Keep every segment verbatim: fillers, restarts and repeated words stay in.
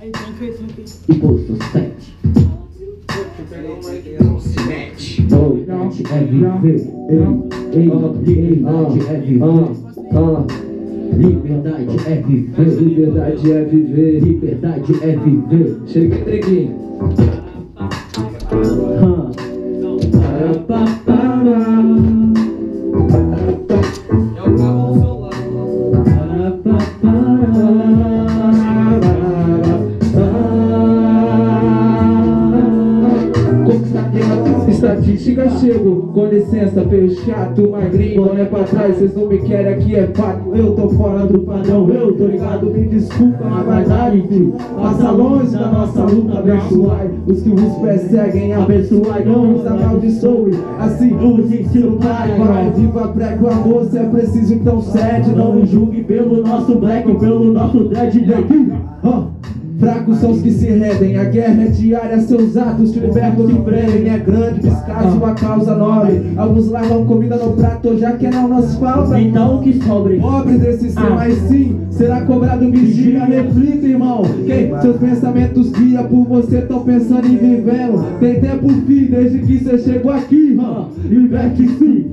E posto sete. Se mete. Liberdade é viver. Liberdade é viver. Liberdade é viver. Liberdade é viver. Liberdade é viver. Chega, entreguinho. É o cabo do celular. Estatística chego, com licença, feio chato, magrinho, boné pra trás, cês não me querem, aqui é fato. Eu tô fora do padrão, eu tô ligado, me desculpa, mas vai dar, enfim. Passa longe da nossa luta, abençoai os que vos perseguem, abençoai, não os amaldiçoe, assim os ensino pai. Vai, viva prego amor, se é preciso então cede, não nos julgue pelo nosso black ou pelo nosso dread daqui. Fracos são os que se rendem, a guerra é diária, seus atos te libertam, te prendem. É grande, piscar sua causa nobre. Alguns largam comida no prato, já que não nos falta. Então o que sobre? Pobre desse sistema, aí sim, será cobrado vigia, reflita, irmão. Quem seus pensamentos guia por você, tão pensando em vivendo. Tem tempo, fim, desde que você chegou aqui. Liberte sim.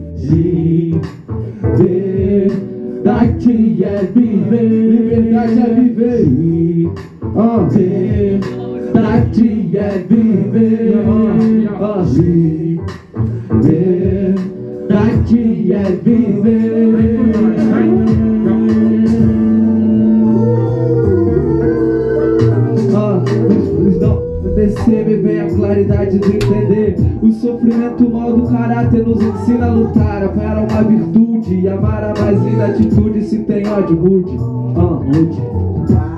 Liberdade é viver. Liberdade é viver. Oh. Liberdade é viver. Oh. Liberdade é viver. Oh. Percebe bem a claridade de entender. O sofrimento mal do caráter nos ensina a lutar, apoiar uma virtude e amar a mais linda atitude. Se tem ódio, mude. Oh, mude.